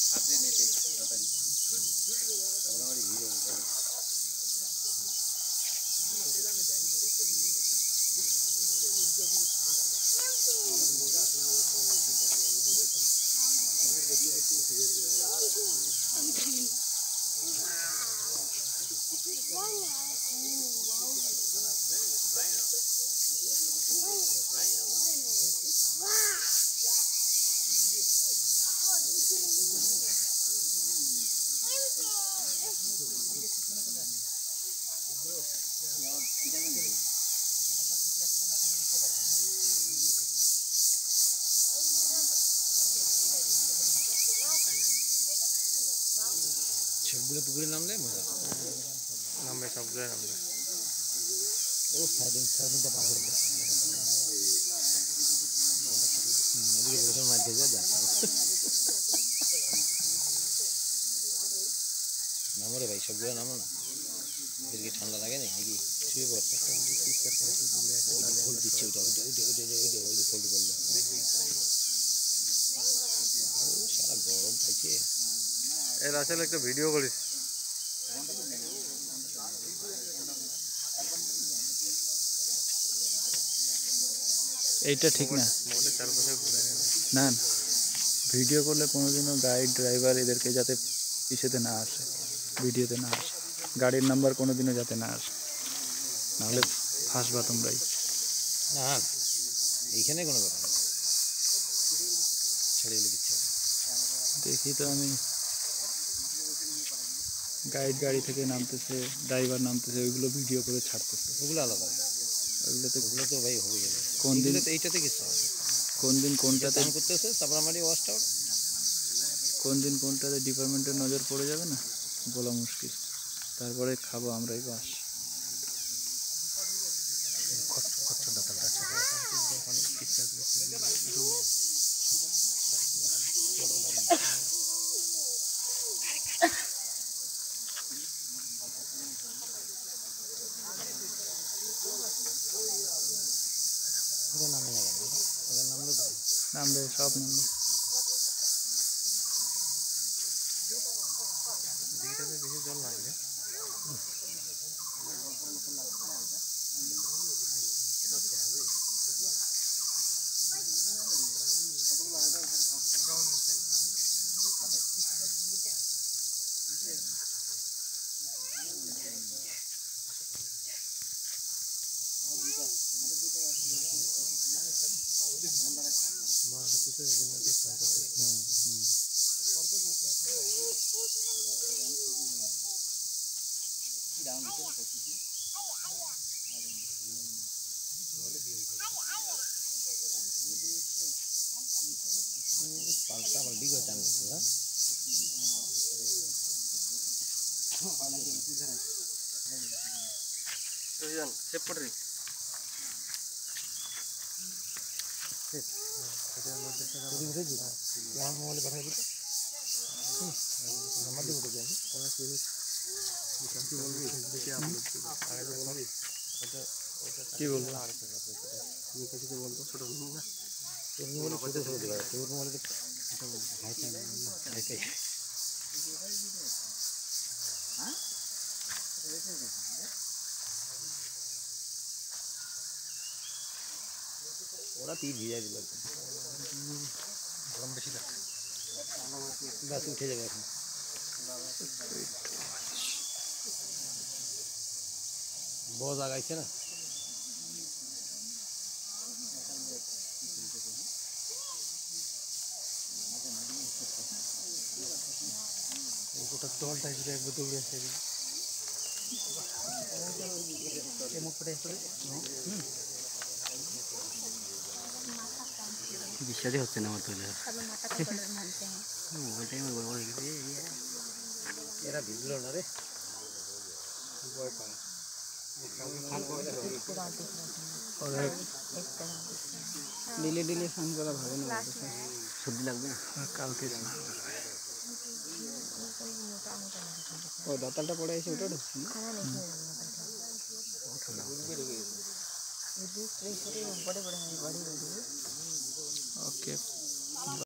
সবগুলো পুকুরে নামলে মজা নামবে, সবগুলো নামবে। ও সাইডিংটা পার করে দেয়, এদিকে বসে মাছ খেয়ে যা নামো রে ভাই, সবগুলো নামো না, এদিকে ঠান্ডা লাগে নাকি শুয়ে পড়। ফোল্ড দিচ্ছে ওইটা ফোল্ড করলো, সারা গরম পাইছে। এর আসলে একটা ভিডিও করিস, এইটা ঠিক না। না ভিডিও করলে কোনোদিনও গাইড ড্রাইভার এদেরকে যাতে ইসেতে না আসে, ভিডিওতে না আসে, গাড়ির নাম্বার কোনোদিনও যাতে না আসে, নাহলে ফাঁসবা তোমরাই। না এইখানে কোনো ব্যাপার না, ছেড়ে দিলে কিচ্ছু দেখি তো আমি গাইড গাড়ি থেকে নামতেছে, ড্রাইভার নামতেছে, ওইগুলো ভিডিও করে ছাড়তেছে, ওগুলো আলাদা। ওগুলো তো ভাই হবে কোন দিন এইটাতে কিছু হবে, কোন দিন কোনটাতে করতেছে সাবরামারি ওয়াশ টাওয়ার, কোন দিন কোনটাতে ডিপার্টমেন্টের নজর পড়ে যাবে না বলা মুশকিল। তারপরে খাবো আমরা এই বাস। নামবে সব নামবে। বেশি জল লাগবে, পাল্টা পাল্টি করে চান করছে। সেভ করে আমার মোবাইলে পাঠাই দিতে নাম্বার দিব তোকে আমি, কি বলবি কি বলবো বলবো ছোট না তোর মোবাইলে ছোট ছোট দিবা, তোর মোবাইলে ওরা তীর ভিজাই দিল, গরম বেশি লাগছে, গাছ উঠে যাবে এখন। বড় জাগাইছে না, গোটা তলটা হিসেবে একবার দৌড়ে আসে বিশ্বাসই হচ্ছে না আমার তৈরি, ওইটাই আমার বড় হয়ে গেছে। এরা ভিজলো না রে, ডিলে ডিলে স্নান করা ভালো না, সর্দি লাগবে না কালকে স্নান ও দাঁতালটা পড়ে আছে ওটা ওকে।